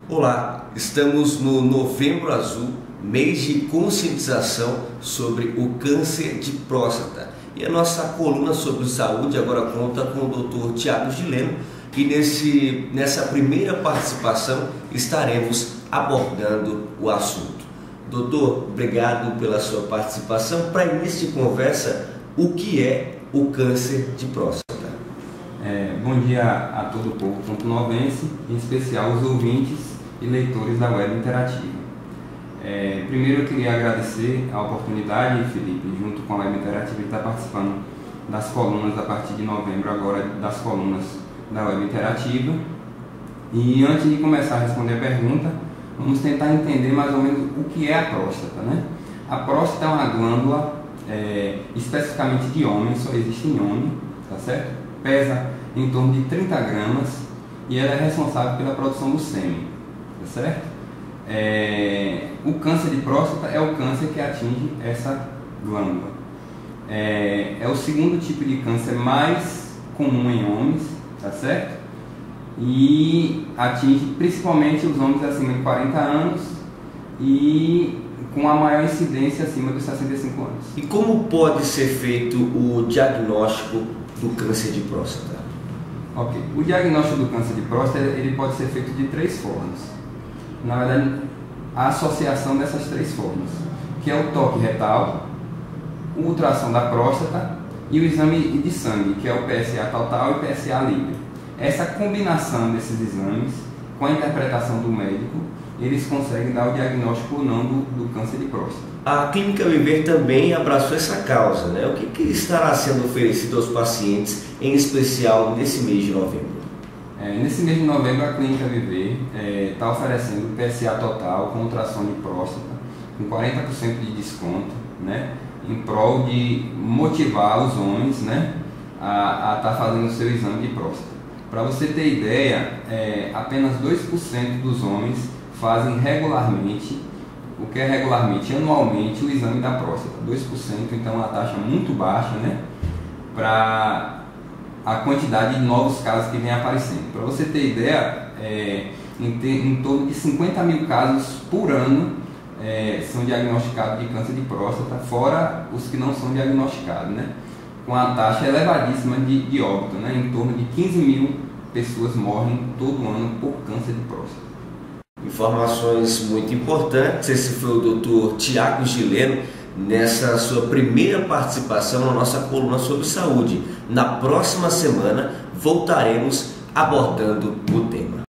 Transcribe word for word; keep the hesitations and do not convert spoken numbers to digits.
Olá, estamos no Novembro Azul, mês de conscientização sobre o câncer de próstata. E a nossa coluna sobre saúde agora conta com o doutor Tiago Gileno e nesse, nessa primeira participação estaremos abordando o assunto. Doutor, obrigado pela sua participação. Para início de conversa, o que é o câncer de próstata? É, bom dia a todo o povo ponto-novense, em especial os ouvintes e leitores da Web Interativa. É, primeiro eu queria agradecer a oportunidade, Felipe, junto com a Web Interativa, de estar participando das colunas a partir de novembro, agora das colunas da Web Interativa. E antes de começar a responder a pergunta, vamos tentar entender mais ou menos o que é a próstata, né? A próstata é uma glândula, é, especificamente de homem, só existe em homem, tá certo? Pesa em torno de trinta gramas e ela é responsável pela produção do sêmen, tá certo? É, o câncer de próstata é o câncer que atinge essa glândula. É, é o segundo tipo de câncer mais comum em homens, tá certo? E atinge principalmente os homens acima de quarenta anos e com a maior incidência acima dos sessenta e cinco anos. E como pode ser feito o diagnóstico do câncer de próstata? Ok, o diagnóstico do câncer de próstata ele pode ser feito de três formas. Na verdade, a associação dessas três formas, que é o toque retal, o ultrassom da próstata e o exame de sangue, que é o P S A total e o P S A livre. Essa combinação desses exames, com a interpretação do médico, eles conseguem dar o diagnóstico ou não do, do câncer de próstata. A Clínica Viver também abraçou essa causa, né? O que, que estará sendo oferecido aos pacientes, em especial nesse mês de novembro? É, nesse mês de novembro, a Clínica Viver está é, oferecendo o P S A total com ultrassom de próstata, com quarenta por cento de desconto, né? Em prol de motivar os homens, né, a estar tá fazendo o seu exame de próstata. Para você ter ideia, é, apenas dois por cento dos homens fazem regularmente, o que é regularmente, anualmente, o exame da próstata. dois por cento, então é uma taxa muito baixa, né, para a quantidade de novos casos que vem aparecendo. Para você ter ideia, é, em, ter, em torno de cinquenta mil casos por ano é, são diagnosticados de câncer de próstata, fora os que não são diagnosticados, né, com a taxa elevadíssima de, de óbito, né, em torno de quinze mil pessoas morrem todo ano por câncer de próstata. Informações muito importantes. Esse foi o doutor Tiago Gileno nessa sua primeira participação na nossa coluna sobre saúde. Na próxima semana voltaremos abordando o tema.